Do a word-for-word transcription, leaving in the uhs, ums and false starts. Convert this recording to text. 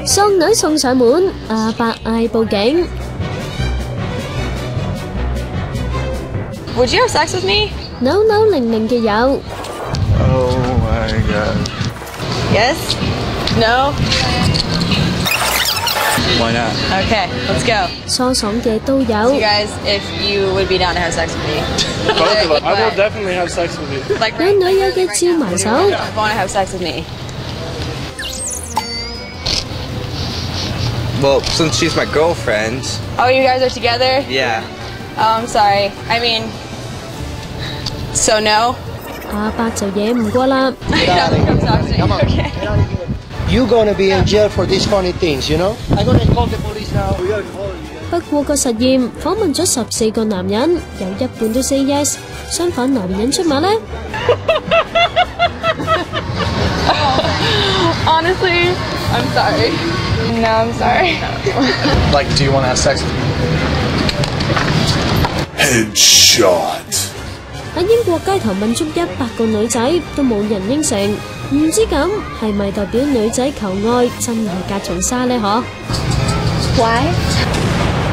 喪女送上門，阿伯嗌報警。 Would you have sex with me? No no 零零嘅有。 Oh my god. Yes? No? Why not? Okay, let's go. 疏爽嘅都有。 You guys, if you would be down to have sex with me. Both of us. I will definitely have sex with you. Like, 兩女有嘅照埋手。 Want to have sex with me? Well, since she's my girlfriend. Oh, you guys are together? Yeah. Oh, I'm sorry. I mean, so no? 阿伯就惹唔過啦。 Come on. Okay. You're gonna be in jail for these funny things, you know? I'm gonna call the police now. 不過個實驗訪問咗十四個男人，有一半都 say yes， 相反男人出馬呢？ Honestly, I'm sorry. No, I'm sorry. Like, do you want to have sex with me? Headshot. 喺英國街頭問足一百個女仔都冇人應承，唔知咁係咪代表女仔求愛真係隔重紗呢？嗬？ Why?